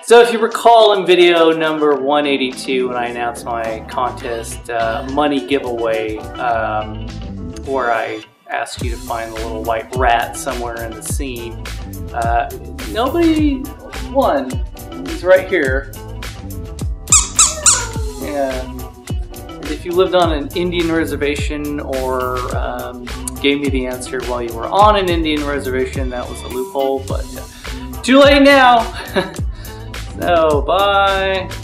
So if you recall in video number 182 when I announced my contest money giveaway, where I asked you to find the little white rat somewhere in the scene, nobody won. He's right here. And if you lived on an Indian reservation or gave me the answer while you were on an Indian reservation, that was a loophole, but too late now. So, bye.